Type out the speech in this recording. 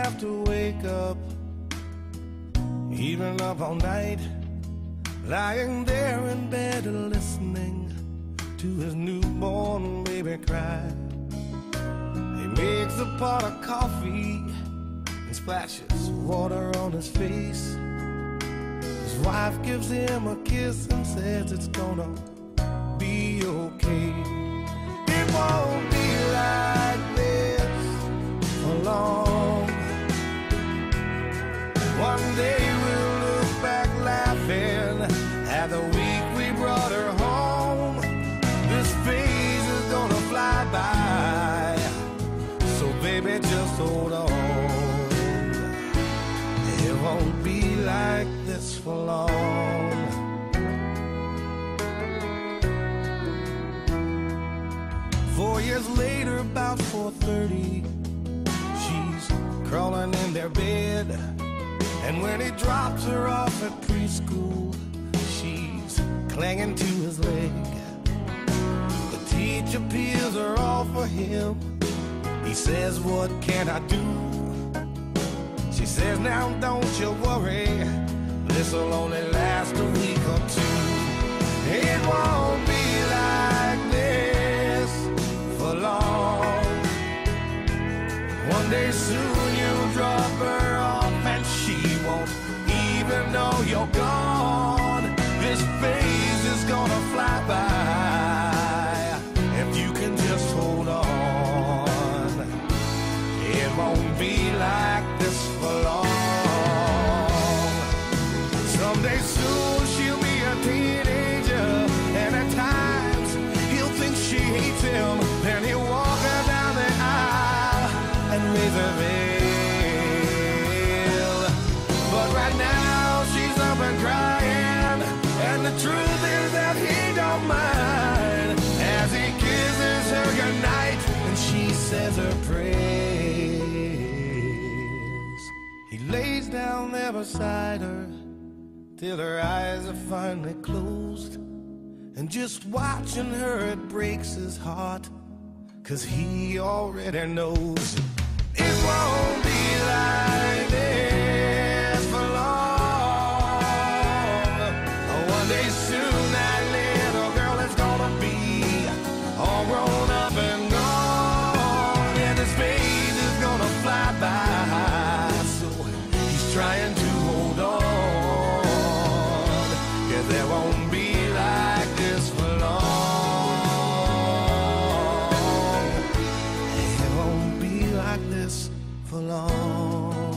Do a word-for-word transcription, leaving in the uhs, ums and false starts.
have to wake up, even up all night, lying there in bed and listening to his newborn baby cry. He makes a pot of coffee and splashes water on his face. His wife gives him a kiss and says it's gonna be okay. It won't be like this for long. One day we'll look back laughing at the week we brought her home. This phase is gonna fly by, so baby just hold on. It won't be like this for long. Four years later, about four thirty, she's crawling in their bed, and when he drops her off at preschool, she's clinging to his leg. The teacher peels her off for him. He says, what can I do? She says, now don't you worry, this'll only last a week or two. It won't be like this for long. One day soon you'll drop her off and she won't even know you're gone. This phase is gonna fly by if you can just hold on. It won't be like this for long. Someday soon she'll be a teenager, and at times he'll think she hates him. Then he'll walk her down the aisle and raise her veil. But right now she's up and crying, and the truth is that he don't mind as he kisses her goodnight and she says her prayers. He lays down there beside her till her eyes are finally closed, and just watching her it breaks his heart, 'cause he already knows it won't be like this for long. One day soon that little girl is gonna be all grown up and gone, and his phase is gonna fly by, so he's trying to hold on, 'cause there won't be like this for long. It won't be like this for long.